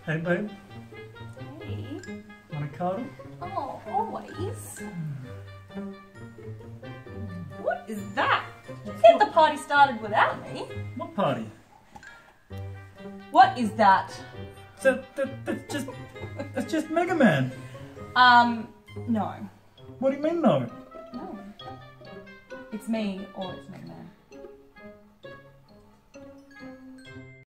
Hey, babe. Hey. Want a cuddle? Oh, always. What is that? You think the party started without me? What party? What is that? That's just Mega Man. No. What do you mean, no? No. It's me or it's Megaman.